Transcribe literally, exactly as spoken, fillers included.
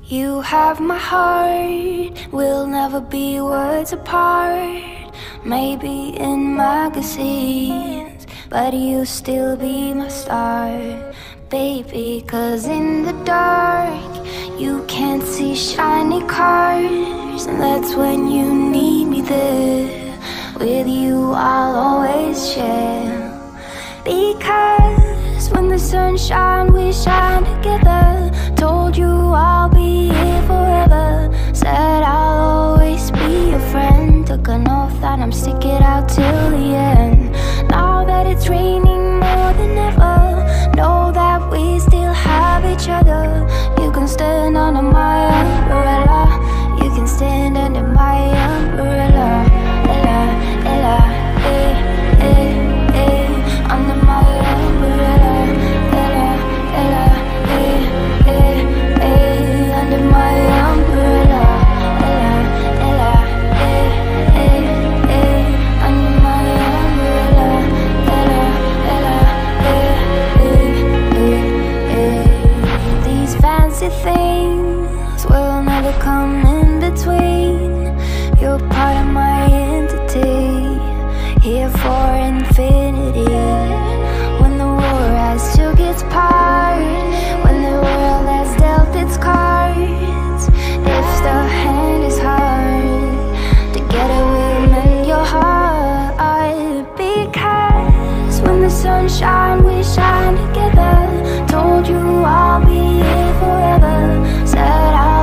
You have my heart, we'll never be words apart. Maybe in magazines, but you still be my star, baby. Cause in the dark, you can't see shiny cars, and that's when you need me there. With you I'll always share. Because when the sun shines, we shine together. Told you I'll be here forever. Said I'll always be your friend. Took an oath that I'm stick it out till the end. Now that it's raining more than ever, know that we still have each other. You can stand under my umbrella. You can stand under my umbrella. Ella, Ella, eh, eh, eh, under my umbrella. Ella, Ella, eh, eh, eh, under my umbrella. Ella, Ella, eh, eh, eh, under my umbrella. Ella, Ella, eh, eh, eh, eh. These fancy things will never come in between. You're part of my entity, here for infinity. When the war has took its part, when the world has dealt its cards, if the hand is hard, together we'll mend your heart. Because when the sun shines, we shine together. Told you I'll be here forever. Said I'll